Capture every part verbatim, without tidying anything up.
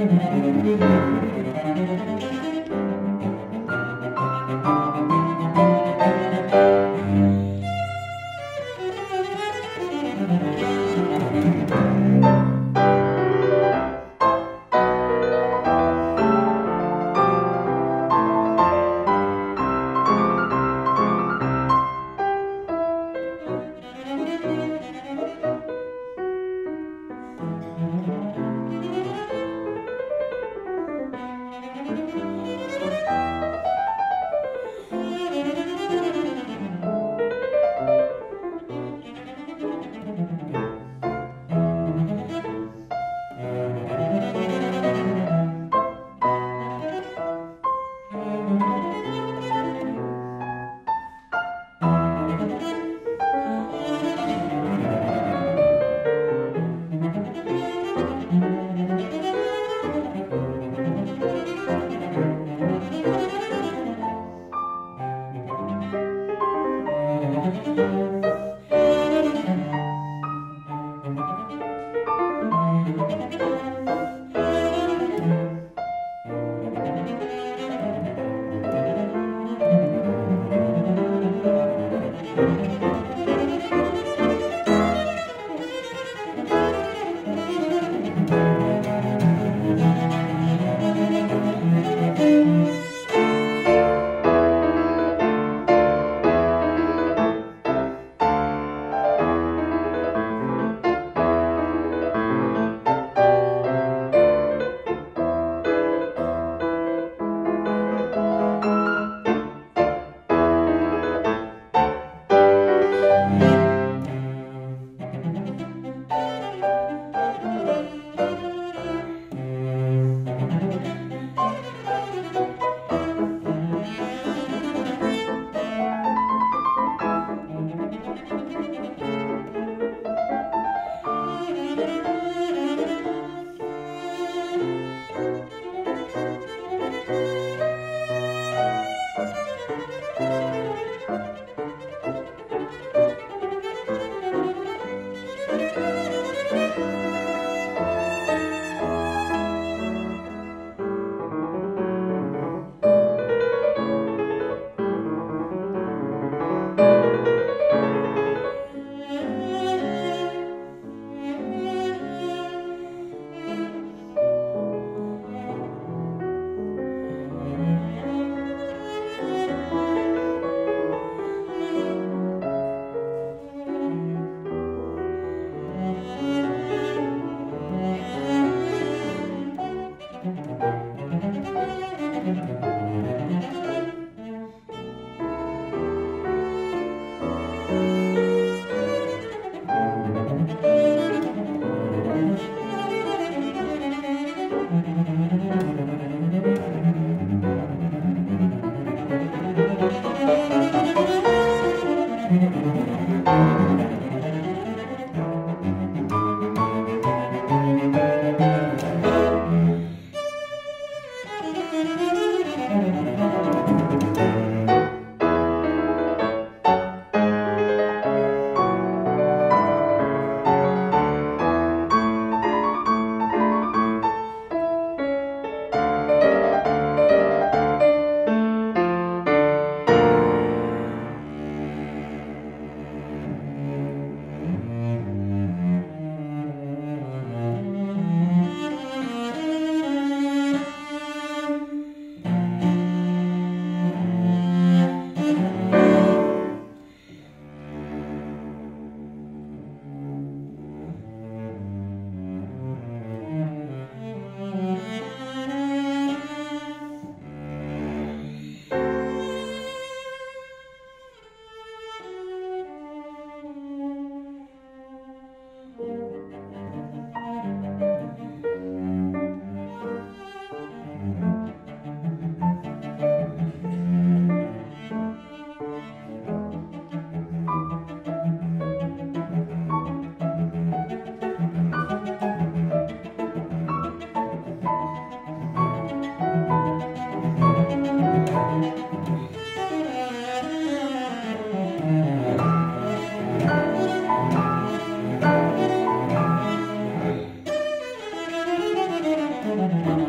Thank you.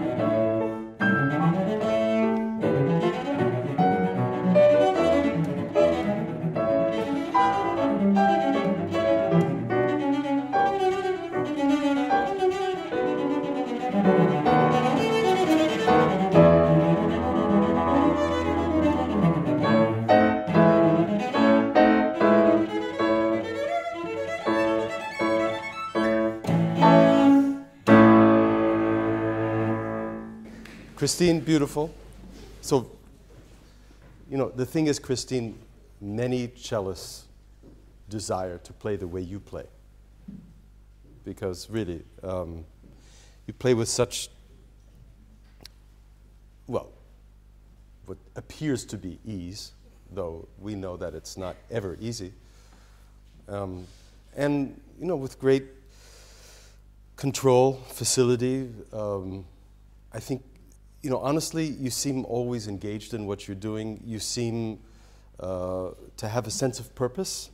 Christine, beautiful. So, you know, the thing is, Christine, many cellists desire to play the way you play. Because really, um, you play with such, well, what appears to be ease, though we know that it's not ever easy. Um, and, you know, with great control, facility, um, I think, you know, honestly, you seem always engaged in what you're doing. You seem uh, to have a sense of purpose.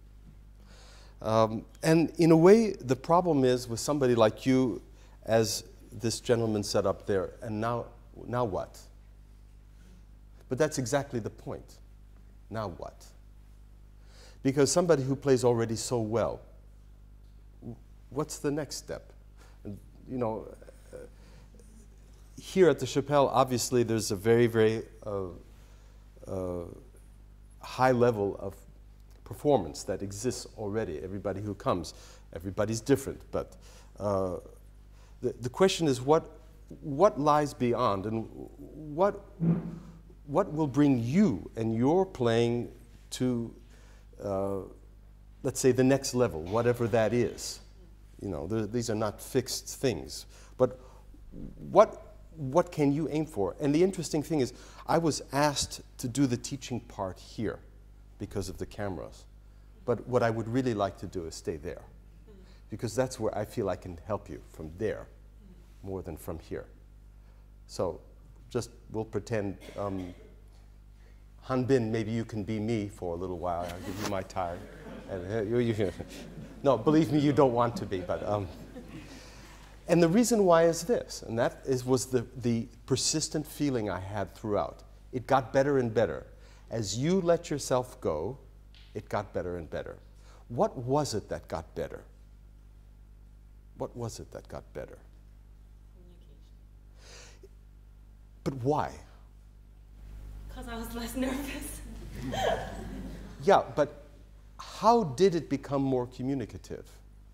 Um, and in a way, the problem is with somebody like you, as this gentleman said up there, and now, now what? But that's exactly the point. Now what? Because somebody who plays already so well, what's the next step? And, you know, uh, here at the Chapelle, obviously, there's a very, very uh, uh, high level of performance that exists already. Everybody who comes, everybody's different. But uh, the, the question is what, what lies beyond, and what, what will bring you and your playing to, uh, let's say, the next level, whatever that is. You know, these are not fixed things. But what, what can you aim for? And the interesting thing is, I was asked to do the teaching part here because of the cameras. But what I would really like to do is stay there, because that's where I feel I can help you, from there, more than from here. So just we'll pretend, um, Han Bin, maybe you can be me for a little while. I'll give you my tie. And, uh, you, you, no, believe me, you don't want to be. But, um, and the reason why is this, and that is, was the, the persistent feeling I had throughout. It got better and better. As you let yourself go, it got better and better. What was it that got better? What was it that got better? Communication. But why? Because I was less nervous. Yeah, but how did it become more communicative?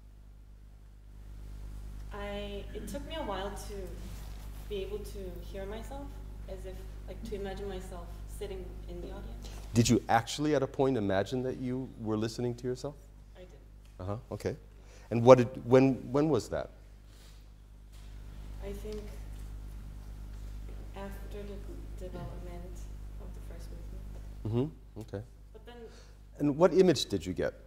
I, it took me a while to be able to hear myself, as if, like, to imagine myself sitting in the audience. Did you actually at a point imagine that you were listening to yourself? I did. Uh-huh, okay. And what did, when, when was that? I think after the development of the first movement. Mm-hmm, okay. But then... And what image did you get?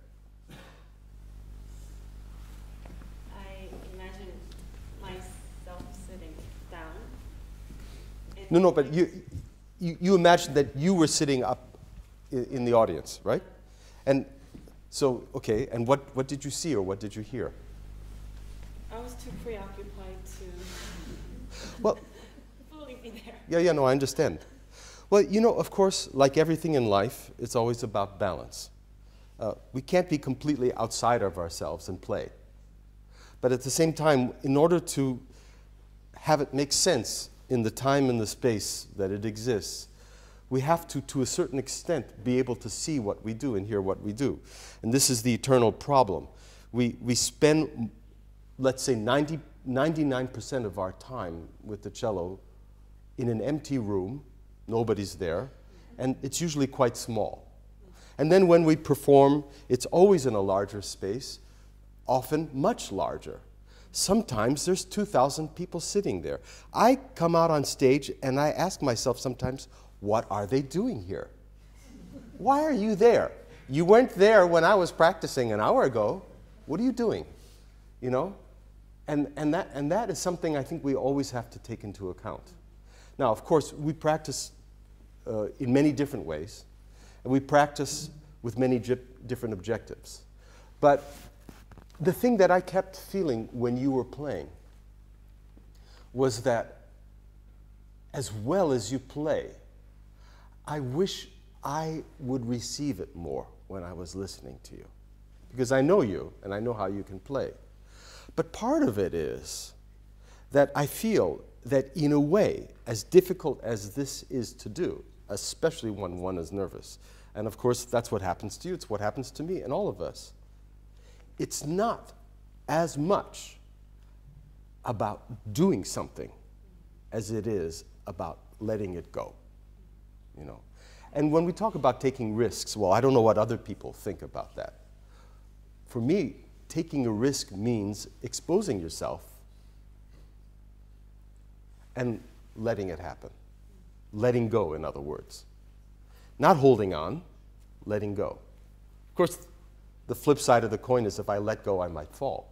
I imagined myself sitting down. No, no, but you, you, you imagined that you were sitting up in, in the audience, right? And so, okay, and what, what did you see or what did you hear? I was too preoccupied to well, fully be there. Yeah, yeah, no, I understand. Well, you know, of course, like everything in life, it's always about balance. Uh, we can't be completely outside of ourselves and play. But at the same time, in order to have it make sense in the time and the space that it exists, we have to, to a certain extent, be able to see what we do and hear what we do. And this is the eternal problem. We, we spend, let's say, ninety, ninety-nine percent of our time with the cello in an empty room. Nobody's there, and it's usually quite small. And then when we perform, it's always in a larger space, often much larger. Sometimes there's two thousand people sitting there. I come out on stage and I ask myself sometimes, what are they doing here? Why are you there? You weren't there when I was practicing an hour ago. What are you doing? You know? And, and, that, and that is something I think we always have to take into account. Now, of course, we practice uh, in many different ways, and we practice with many different objectives. But the thing that I kept feeling when you were playing was that as well as you play, I wish I would receive it more when I was listening to you. Because I know you, and I know how you can play. But part of it is that I feel that in a way, as difficult as this is to do, especially when one is nervous, and of course that's what happens to you, it's what happens to me and all of us, it's not as much about doing something as it is about letting it go, you know. And when we talk about taking risks, well, I don't know what other people think about that. For me, taking a risk means exposing yourself and letting it happen. Letting go, in other words. Not holding on, letting go. Of course, the flip side of the coin is if I let go, I might fall.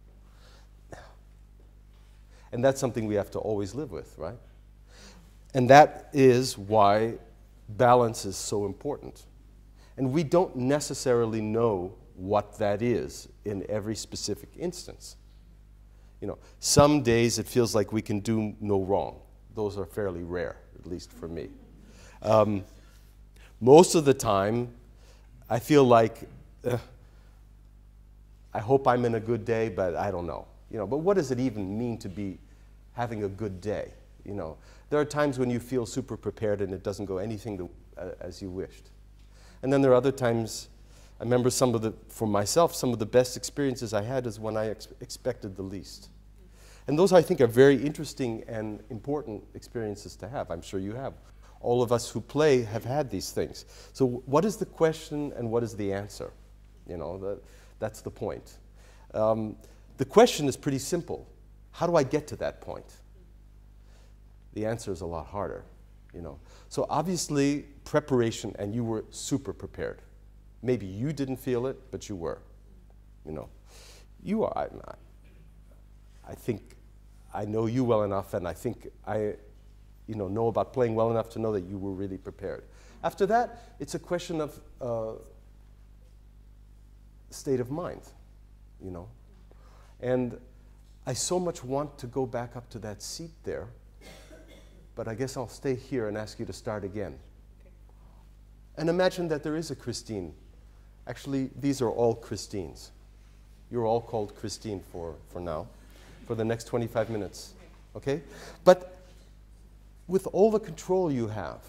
And that's something we have to always live with, right? And that is why balance is so important. And we don't necessarily know what that is in every specific instance. You know, some days it feels like we can do no wrong. Those are fairly rare, at least for me. Um, most of the time, I feel like, uh, I hope I'm in a good day, but I don't know. You know, but what does it even mean to be having a good day? You know, there are times when you feel super prepared and it doesn't go anything to, uh, as you wished. And then there are other times, I remember some of the, for myself, some of the best experiences I had is when I ex expected the least. And those, I think, are very interesting and important experiences to have. I'm sure you have. All of us who play have had these things. So what is the question and what is the answer? You know, the, that's the point. Um, the question is pretty simple. How do I get to that point? The answer is a lot harder, you know. So obviously, preparation, and you were super prepared. Maybe you didn't feel it, but you were, you know. You are, I, I think I know you well enough, and I think I, you know, know about playing well enough to know that you were really prepared. After that, it's a question of uh, state of mind, you know. And I so much want to go back up to that seat there, but I guess I'll stay here and ask you to start again. Okay. And imagine that there is a Christine. Actually, these are all Christines. You're all called Christine for, for now, for the next twenty-five minutes, okay? But with all the control you have,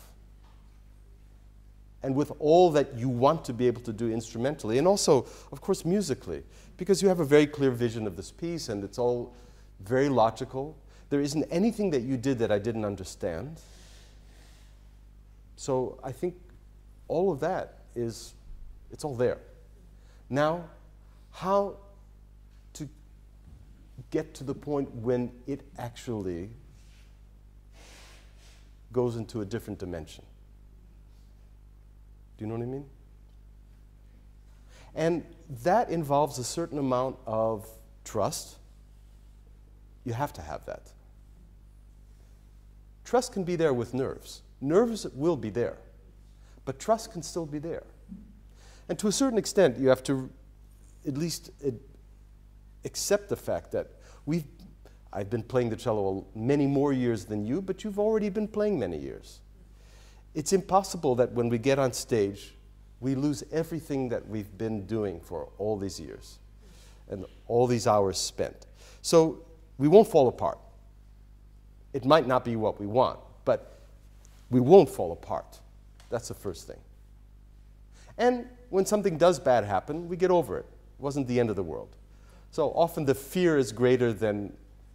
and with all that you want to be able to do instrumentally, and also, of course, musically, because you have a very clear vision of this piece, and it's all very logical. There isn't anything that you did that I didn't understand. So I think all of that is, it's all there. Now, how to get to the point when it actually goes into a different dimension? Do you know what I mean? And that involves a certain amount of trust. You have to have that. Trust can be there with nerves. Nerves will be there, but trust can still be there. And to a certain extent, you have to at least accept the fact that we've, I've been playing the cello many more years than you, but you've already been playing many years. It's impossible that when we get on stage, we lose everything that we've been doing for all these years and all these hours spent. So we won't fall apart. It might not be what we want, but we won't fall apart. That's the first thing. And when something does bad happen, we get over it. It wasn't the end of the world. So often the fear is greater than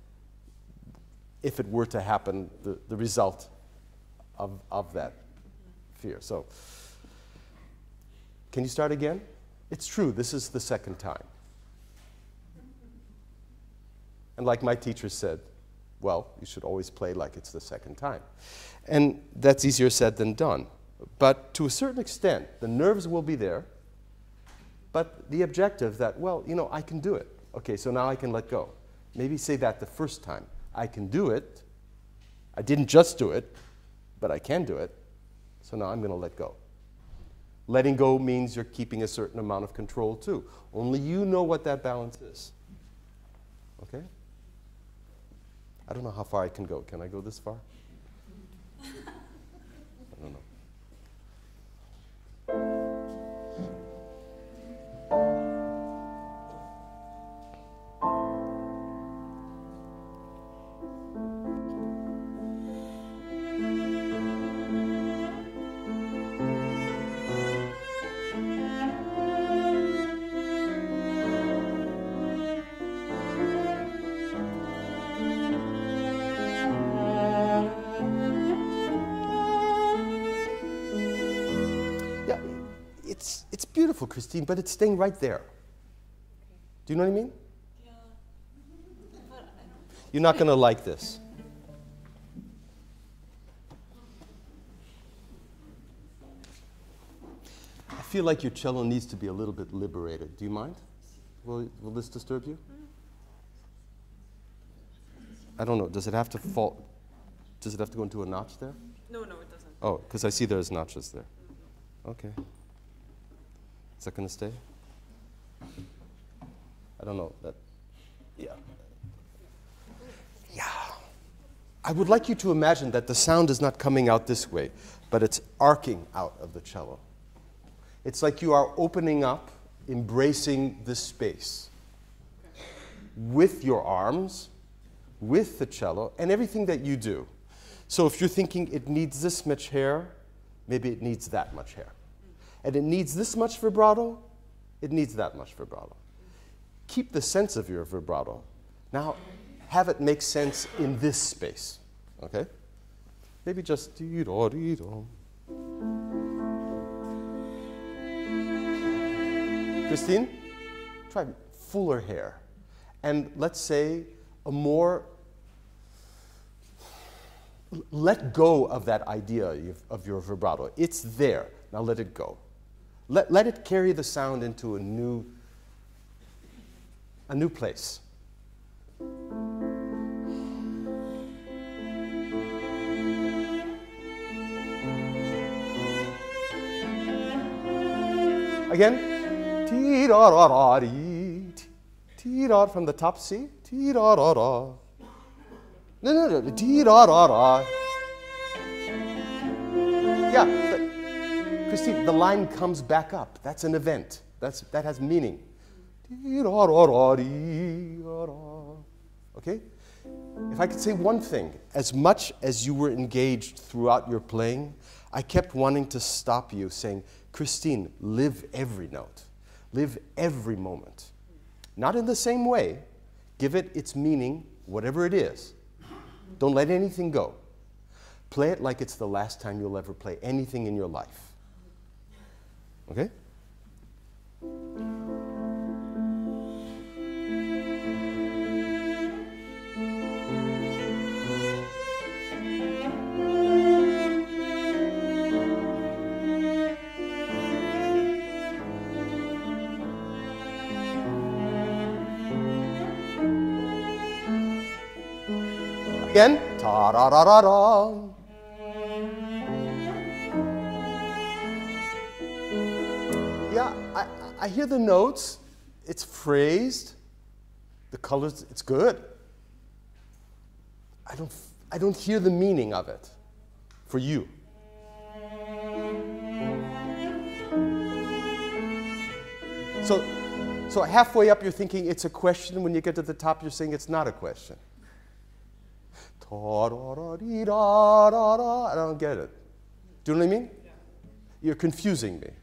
if it were to happen, the, the result of, of that fear. So, can you start again? It's true, this is the second time. And like my teacher said, well, you should always play like it's the second time. And that's easier said than done. But to a certain extent, the nerves will be there, but the objective that, well, you know, I can do it. Okay, so now I can let go. Maybe say that the first time. I can do it. I didn't just do it, but I can do it. So now I'm going to let go. Letting go means you're keeping a certain amount of control too. Only you know what that balance is. Okay? I don't know how far I can go. Can I go this far? I don't know. beautiful, Christine, but it's staying right there. Do you know what I mean? Yeah. But I, You're not going to like this. I feel like your cello needs to be a little bit liberated. Do you mind? Will, will this disturb you? I don't know. Does it have to fall? Does it have to go into a notch there? no, no, it doesn't. Oh, because I see there's notches there. Okay. Is that going to stay? I don't know. That, yeah. Yeah. I would like you to imagine that the sound is not coming out this way, but it's arcing out of the cello. It's like you are opening up, embracing this space with your arms, with the cello, and everything that you do. So if you're thinking it needs this much hair, maybe it needs that much hair. And it needs this much vibrato, it needs that much vibrato. Keep the sense of your vibrato. Now, have it make sense in this space, okay? Maybe just dee-do, dee-do. Christine, try fuller hair. And let's say a more, let go of that idea of your vibrato. It's there. Now let it go. Let, let it carry the sound into a new, a new place. Again. Tee-da-da-da-dee, tee-da from the top C. Tee-da-da-da. No, no, no. Tee-da-da-da. Yeah, but Christine, the line comes back up. That's an event. That's, that has meaning. Tee-da-da-da-dee-da-da. Okay? If I could say one thing, as much as you were engaged throughout your playing, I kept wanting to stop you saying, Christine, live every note. Live every moment. Not in the same way. Give it its meaning, whatever it is. Don't let anything go. Play it like it's the last time you'll ever play anything in your life. Okay? Again, ta-da-da-da-da. Yeah, I, I hear the notes. It's phrased. The colors, it's good. I don't, I don't hear the meaning of it for you. So, so halfway up, you're thinking it's a question. When you get to the top, you're saying it's not a question. I don't get it. Do you know what I mean? Yeah. You're confusing me.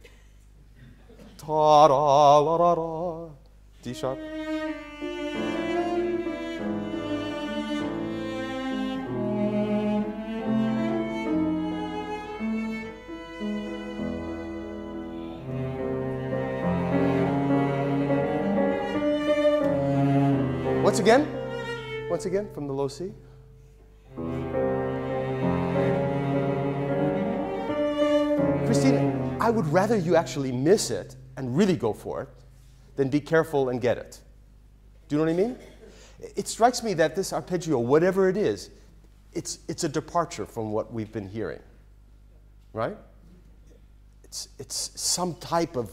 D sharp. Once again, once again from the low C. Christine, I would rather you actually miss it and really go for it than be careful and get it. Do you know what I mean? It strikes me that this arpeggio, whatever it is, it's, it's a departure from what we've been hearing, right? It's, it's some type of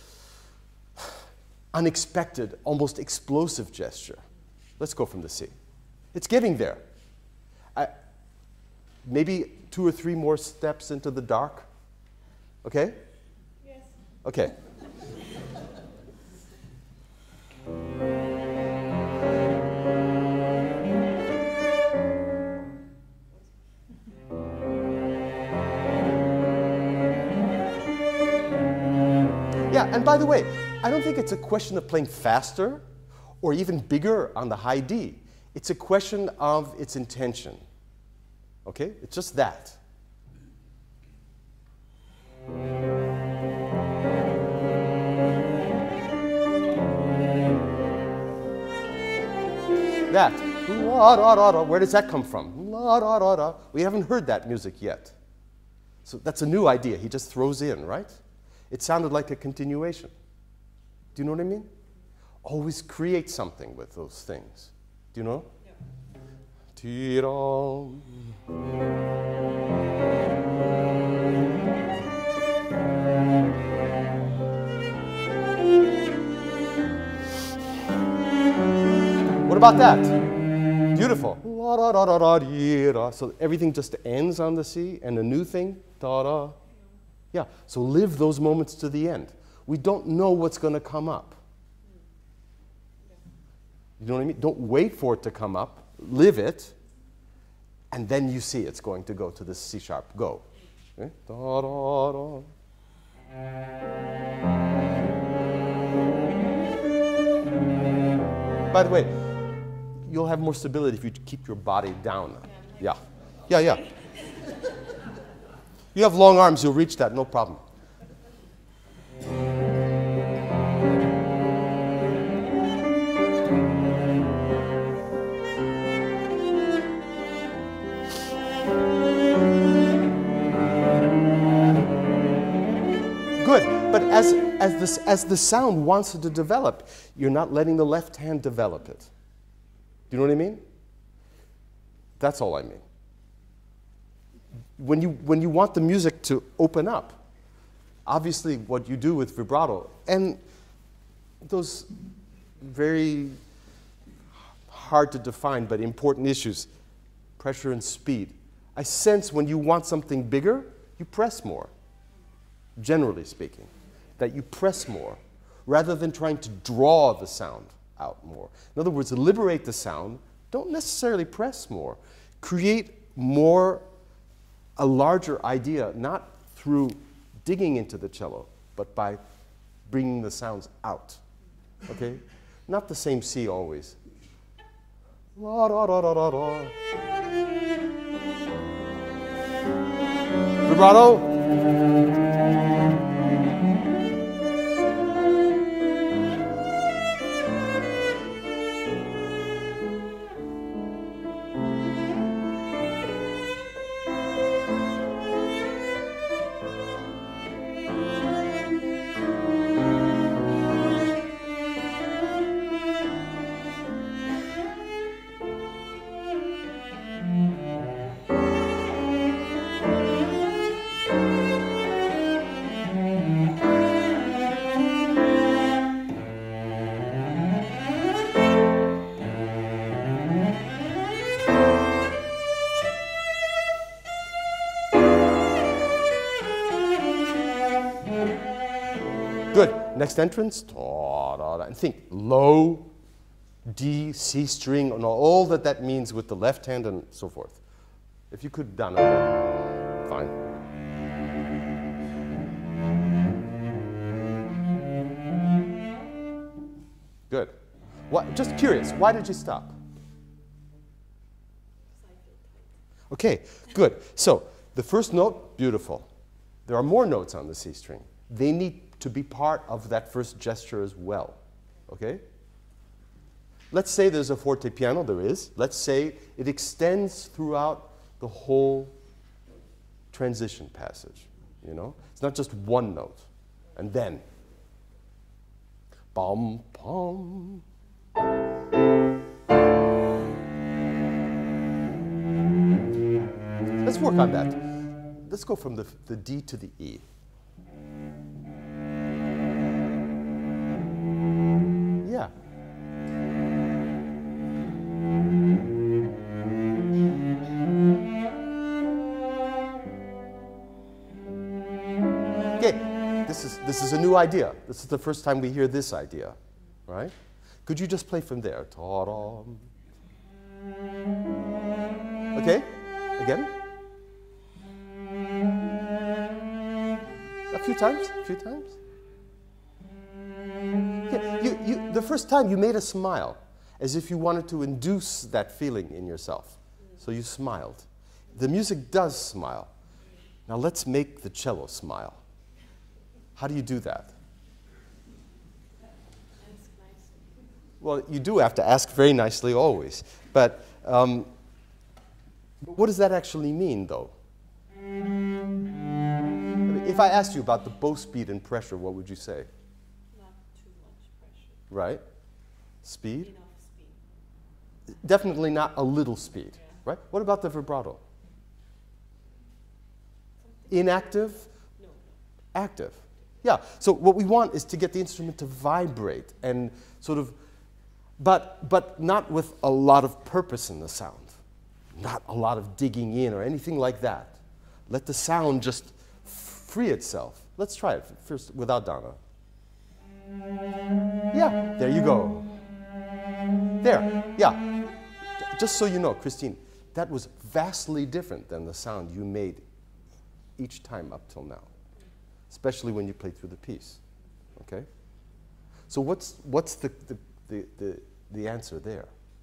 unexpected, almost explosive gesture. Let's go from the C. It's getting there. I, maybe two or three more steps into the dark. Okay? Yes. Okay. Yeah, and by the way, I don't think it's a question of playing faster or even bigger on the high D. It's a question of its intention. Okay? It's just that. That. La, da, da, da. Where does that come from? La, da, da, da. We haven't heard that music yet. So that's a new idea he just throws in, right? It sounded like a continuation. Do you know what I mean? Always create something with those things. Do you know? Yeah. Ti-dum. What about that? Beautiful. So everything just ends on the C, and a new thing, da-da. Yeah, so live those moments to the end. We don't know what's going to come up. You know what I mean? Don't wait for it to come up. Live it, and then you see it's going to go to the C sharp. Go. Okay? Da, da, da. By the way, you'll have more stability if you keep your body down. Yeah. Yeah, yeah. You have long arms, you'll reach that, no problem. Good, but as, as, this, as the sound wants to develop, you're not letting the left hand develop it. Do you know what I mean? That's all I mean. When you, when you want the music to open up, obviously what you do with vibrato, and those very hard to define but important issues, pressure and speed. I sense when you want something bigger, you press more, generally speaking, that you press more, rather than trying to draw the sound out more. In other words, liberate the sound, don't necessarily press more. Create more, a larger idea, not through digging into the cello, but by bringing the sounds out, okay? Not the same C always. La, da, da, da, da, da. Vibrato. Good. Next entrance. Da, da, da. And think low, D, C string, and all that that means with the left hand and so forth. If you could down it, fine. Good. What, just curious, why did you stop? Okay, good. So the first note, beautiful. There are more notes on the C string. They need to be part of that first gesture as well, okay? Let's say there's a forte piano, there is. Let's say it extends throughout the whole transition passage, you know? It's not just one note. And then, bum, bum. Let's work on that. Let's go from the, the D to the E. Yeah. Okay, this is, this is a new idea. This is the first time we hear this idea, right? Could you just play from there? Ta-dum. Okay, again. A few times, a few times. Yeah, you, you, the first time you made a smile, as if you wanted to induce that feeling in yourself. So you smiled. The music does smile. Now let's make the cello smile. How do you do that? Well, you do have to ask very nicely always. But um, what does that actually mean, though? I mean, if I asked you about the bow speed and pressure, what would you say? Not too much pressure. Right? Speed? Enough speed. Definitely not a little speed. Yeah. Right? What about the vibrato? Inactive? No. Active. Yeah. So what we want is to get the instrument to vibrate and sort of, but, but not with a lot of purpose in the sound. Not a lot of digging in or anything like that. Let the sound just free itself. Let's try it first without Donna. Yeah, there you go. There, yeah. Just so you know, Christine, that was vastly different than the sound you made each time up till now, especially when you played through the piece. Okay? So what's, what's the, the, the, the, the answer there?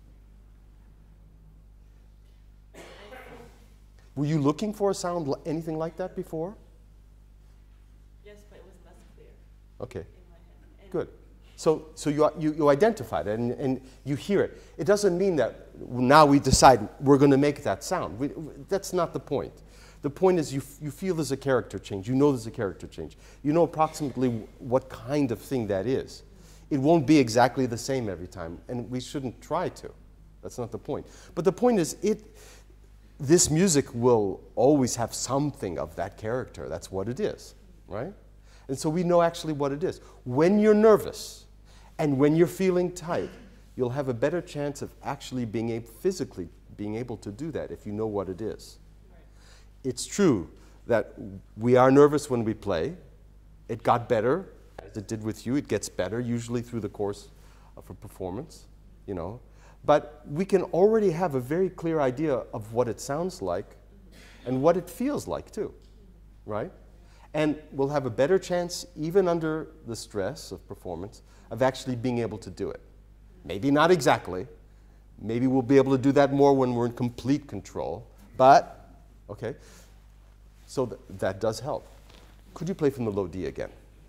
Were you looking for a sound li- anything like that before? Yes, but it was less clear Okay, in my head. And good. So, so you, you, you identified it and, and you hear it. It doesn't mean that now we decide we're going to make that sound. We, that's not the point. The point is you, f- you feel there's a character change. You know there's a character change. You know approximately what kind of thing that is. It won't be exactly the same every time, and we shouldn't try to. That's not the point. But the point is, it, this music will always have something of that character. That's what it is, right? And so we know actually what it is. When you're nervous and when you're feeling tight, you'll have a better chance of actually being able, physically being able to do that if you know what it is. right. It's true that we are nervous when we play. It got better, as it did with you. It gets better, usually through the course of a performance, you know. But we can already have a very clear idea of what it sounds like and what it feels like, too, right? And we'll have a better chance, even under the stress of performance, of actually being able to do it. Maybe not exactly. Maybe we'll be able to do that more when we're in complete control. But, okay, so th- that does help. Could you play from the low D again?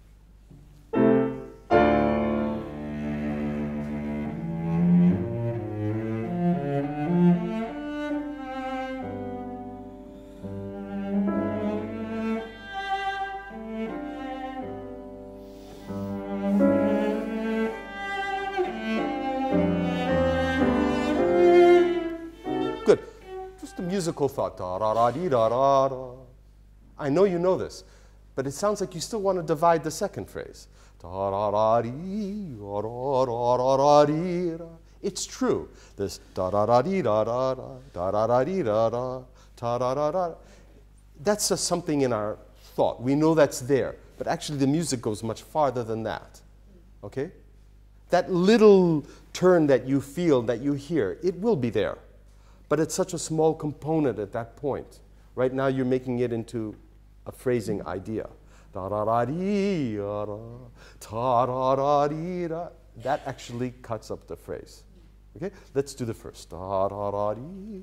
Good. Just a musical thought. Da, da, da, dee, da, da, da. I know you know this, but it sounds like you still want to divide the second phrase. Da, da, da, dee, da, da, da, da, da, dee, da. It's true. This da da da dee da da da da da da dee da da da da da da. That's just something in our thought. We know that's there, but actually the music goes much farther than that. Okay? That little turn that you feel, that you hear, it will be there. But it's such a small component at that point. Right now you're making it into a phrasing idea. Da da da dee da da ta da da dee da. That actually cuts up the phrase. Okay? Let's do the first. Da da da dee.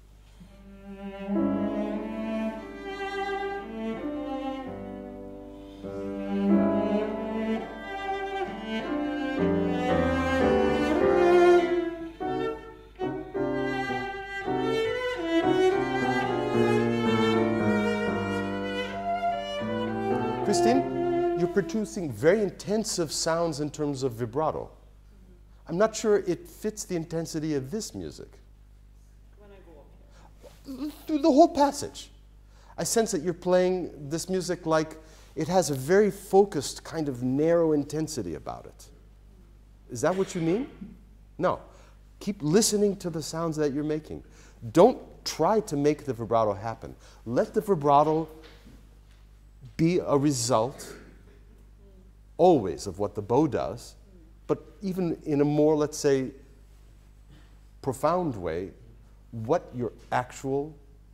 Christine, you're producing very intensive sounds in terms of vibrato. I'm not sure it fits the intensity of this music. When I go up here. Through the whole passage, I sense that you're playing this music like it has a very focused kind of narrow intensity about it. Is that what you mean? No. Keep listening to the sounds that you're making. Don't try to make the vibrato happen. Let the vibrato be a result always of what the bow does, but even in a more, let's say, profound way, what your actual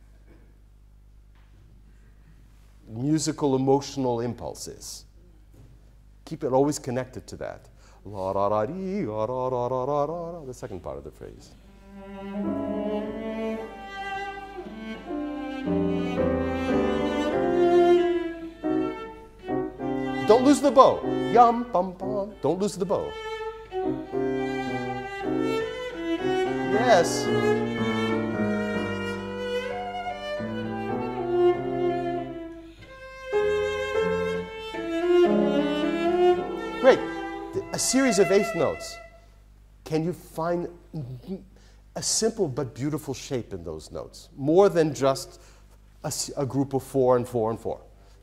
musical emotional impulse is. Keep it always connected to that. La ra ra dee, la ra ra ra ra ra, the second part of the phrase. Don't lose the bow. Yum, bum, bum. Don't lose the bow. Yes. Great. A series of eighth notes. Can you find a simple but beautiful shape in those notes? More than just a, a group of four and four and four.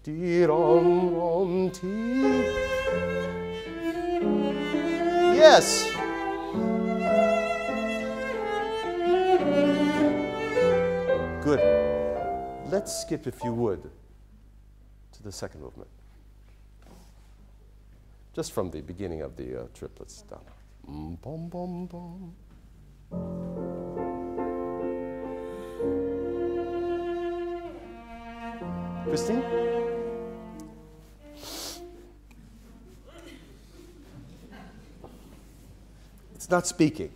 Yes. Good. Let's skip, if you would, to the second movement. Just from the beginning of the uh, triplets down. Mm, bum, bum, bum. Christine? It's not speaking.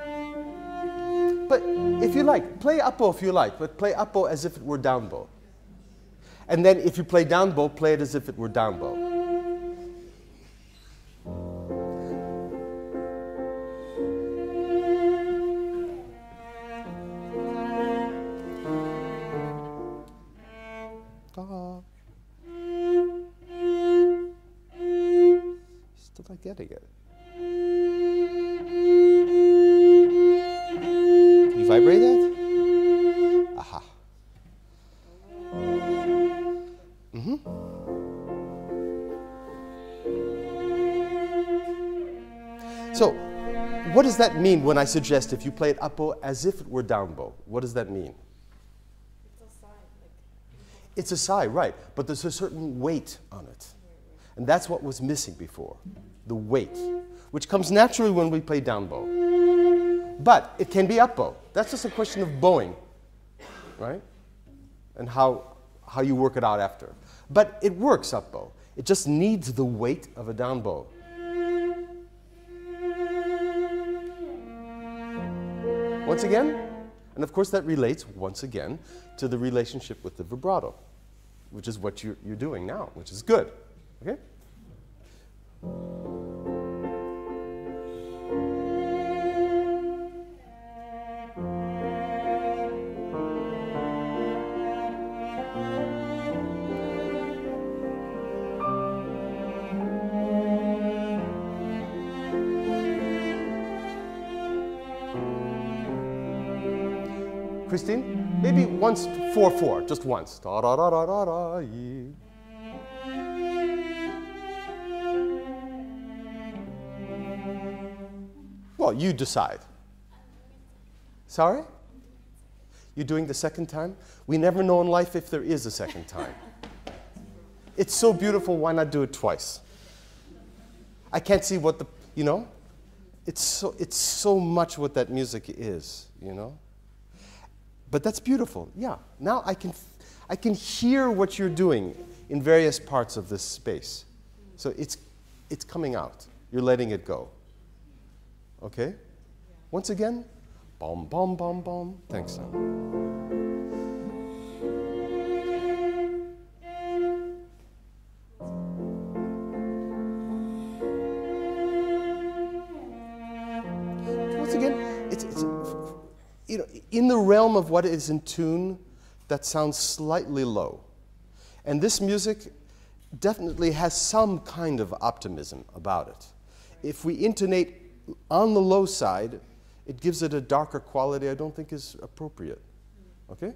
But if you like, play up bow if you like, but play up bow as if it were down bow. And then if you play down bow, play it as if it were down bow. Still not getting it. Can you vibrate that? Aha. Mm-hmm. So, what does that mean when I suggest if you play it up bow as if it were down bow? What does that mean? It's a sigh. Like, It's a sigh, right, but there's a certain weight on it. And that's what was missing before, the weight, which comes naturally when we play down bow. But it can be up bow. That's just a question of bowing, right? And how, how you work it out after. But it works up bow. It just needs the weight of a down bow. Once again, and of course that relates, once again, to the relationship with the vibrato, which is what you're, you're doing now, which is good. Okay? Christine, maybe once, four, four, just once. Da, da, da, da, da, da, yeah. Well, you decide. Sorry? You're doing the second time? We never know in life if there is a second time. It's so beautiful, why not do it twice? I can't see what the, you know? It's so, it's so much what that music is, you know? But that's beautiful, yeah. Now I can, I can hear what you're doing in various parts of this space. So it's, it's coming out. You're letting it go. Okay? Once again, bom, bom, bom, bom. Thanks, son. Once again, it's, it's, you know, in the realm of what is in tune, that sounds slightly low. And this music definitely has some kind of optimism about it. If we intonate on the low side, it gives it a darker quality I don't think is appropriate. Okay?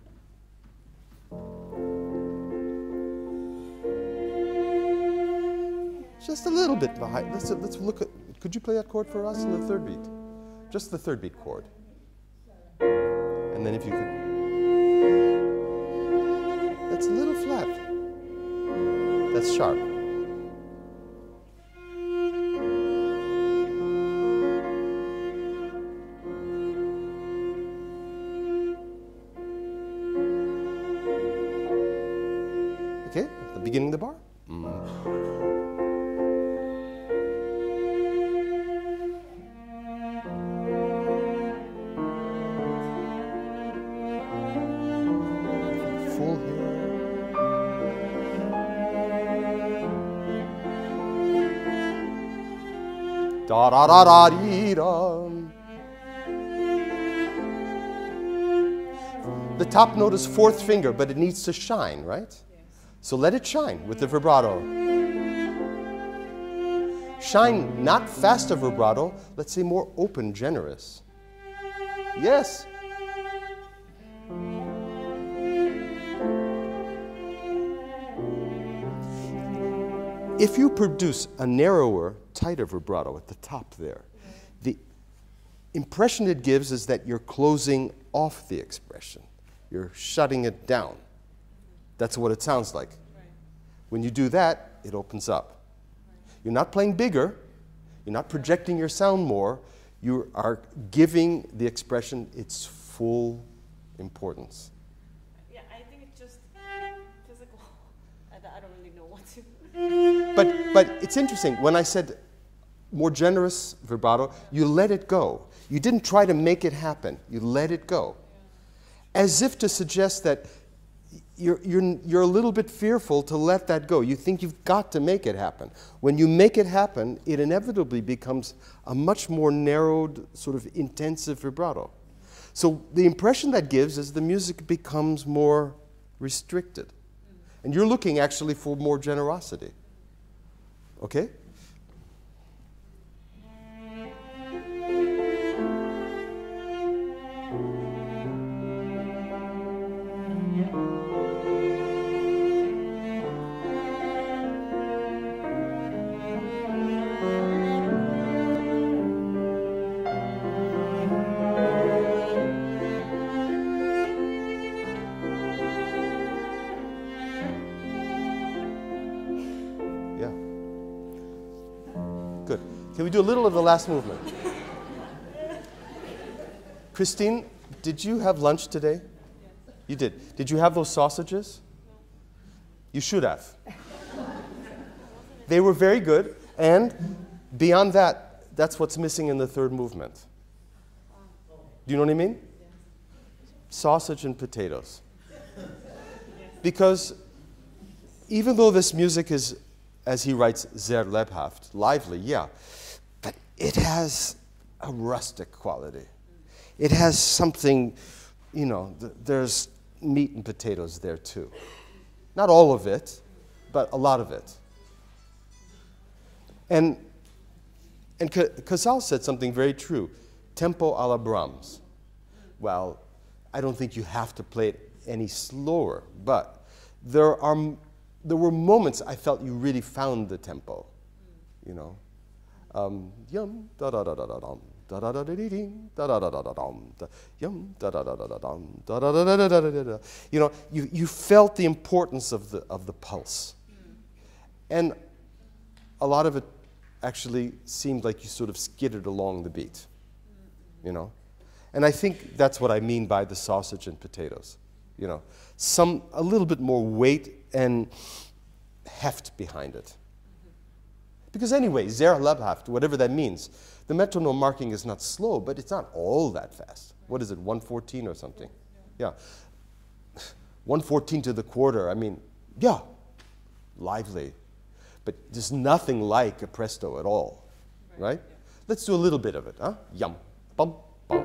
Just a little bit behind. Let's, let's look at, could you play that chord for us in the third beat? Just the third beat chord. And then if you could, that's a little flat. That's sharp. Okay, at the beginning of the bar. Mm. Full here. Da da da da dee da. The top note is fourth finger, but it needs to shine, right? Yes. So let it shine with the vibrato. Shine, not faster vibrato, let's say more open, generous. Yes. If you produce a narrower, tighter vibrato at the top there, the impression it gives is that you're closing off the expression. You're shutting it down. That's what it sounds like. Right. When you do that, it opens up. Right. You're not playing bigger. You're not projecting your sound more. You are giving the expression its full importance. Yeah, I think it's just physical. I, I don't really know what to. But, but it's interesting. When I said more generous vibrato, you let it go. You didn't try to make it happen. You let it go. As if to suggest that you're, you're, you're a little bit fearful to let that go. You think you've got to make it happen. When you make it happen, it inevitably becomes a much more narrowed, sort of intensive vibrato. So the impression that gives is the music becomes more restricted. And you're looking actually for more generosity. Okay? Good. Can we do a little of the last movement? Christine, did you have lunch today? Yes. You did. Did you have those sausages? No. You should have. They were very good, and beyond that, that's what's missing in the third movement. Do you know what I mean? Yes. Sausage and potatoes. Because even though this music is, as he writes, sehr lebhaft, lively, yeah, but it has a rustic quality. It has something, you know, th there's meat and potatoes there too. Not all of it, but a lot of it. And, and Casals said something very true, tempo alla Brahms. Well, I don't think you have to play it any slower, but there are There were moments I felt you really found the tempo, you know. Um, yum da da da da da dum da da da da ding da da da da da dum yum da da da da da dum da da da da da da da. You know, you you felt the importance of the of the pulse, and a lot of it actually seemed like you sort of skidded along the beat, you know. And I think that's what I mean by the sausage and potatoes, you know, some a little bit more weight and heft behind it. Because anyway, sehr lebhaft, whatever that means, the metronome marking is not slow, but it's not all that fast. What is it, one fourteen or something? Yeah. one fourteen to the quarter, I mean, yeah, lively. But there's nothing like a presto at all, right? Let's do a little bit of it, huh? Yum, bum, bum.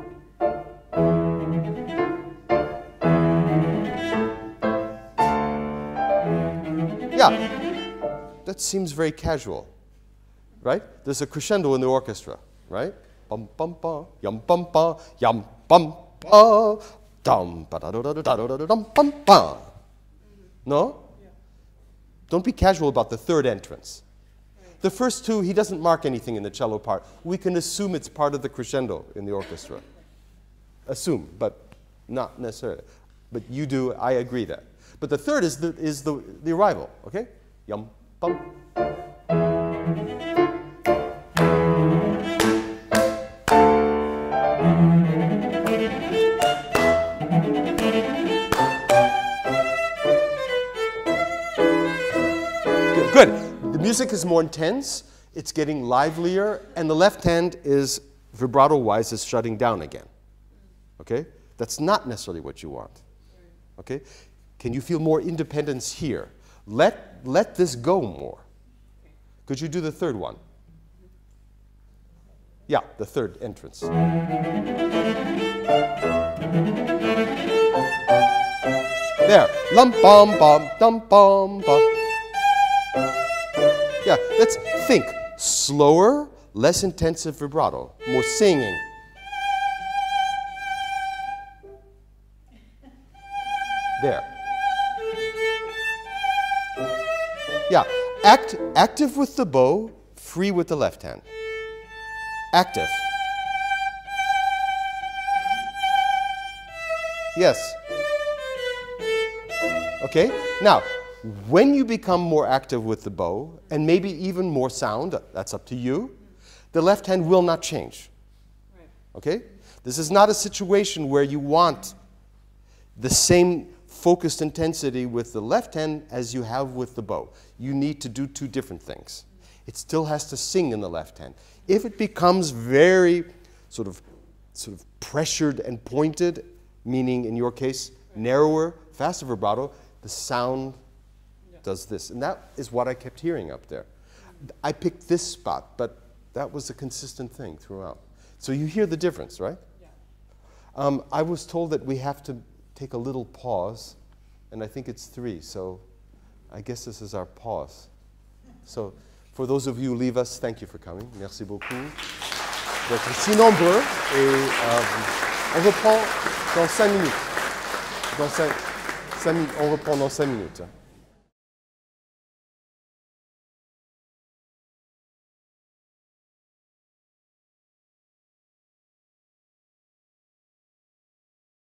Yeah, that seems very casual, right? There's a crescendo in the orchestra, right? Bum bum bum, yum bum bum, yum bum bum, dum ba da da da da da da dum bum bum. No? Don't be casual about the third entrance. The first two, he doesn't mark anything in the cello part. We can assume it's part of the crescendo in the orchestra. Assume, but not necessarily. But you do, I agree that. But the third is the, is the, the arrival, okay? Yum, bum. Good. The music is more intense, it's getting livelier, and the left hand is, vibrato-wise, is shutting down again. Okay? That's not necessarily what you want. Okay? Can you feel more independence here? Let, let this go more. Could you do the third one? Yeah, the third entrance. There. Lum bum bum dum bum bum. Yeah, let's think. Slower, less intensive vibrato, more singing. There. Yeah, act, active with the bow, free with the left hand. Active. Yes. Okay, now, when you become more active with the bow, and maybe even more sound, that's up to you, the left hand will not change. Okay? This is not a situation where you want the same focused intensity with the left hand as you have with the bow. You need to do two different things. It still has to sing in the left hand. If it becomes very sort of, sort of pressured and pointed, meaning in your case, narrower, faster vibrato, the sound does this. And that is what I kept hearing up there. I picked this spot, but that was a consistent thing throughout. So you hear the difference, right? Yeah. Um, I was told that we have to take a little pause, and I think it's three, so I guess this is our pause. So for those of you who leave us, thank you for coming. Merci beaucoup d'être si nombreux. Et euh, on reprend dans cinq minutes. Dans cinq, cinq minutes. On reprend dans cinq minutes.